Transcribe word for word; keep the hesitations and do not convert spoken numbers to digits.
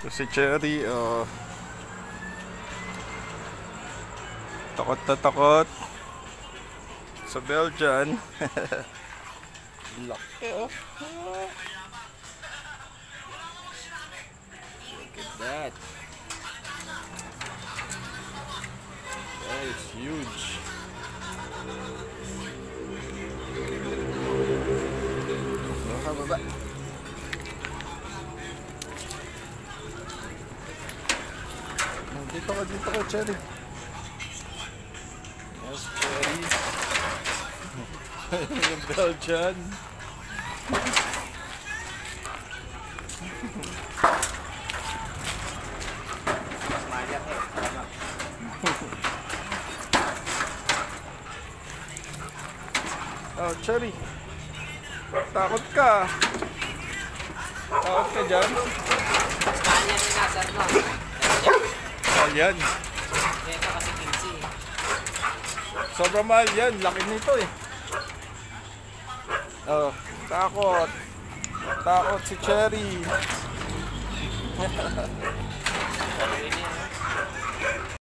Ito si Cherry, oh. Takot na takot sa Belgian. Laki, oh. Look at that. That is huge. Baba. Dito ka, dito ka, Cherry. Yes, Cherry. Yung Belgian. Oh, Cherry. Takot ka. Takot ka dyan. Kanya ni Nasar, no? Ayan. Ito kasi quince. Sobrang mahal yan. Laki nito eh. Oh, takot. Takot si Cherry.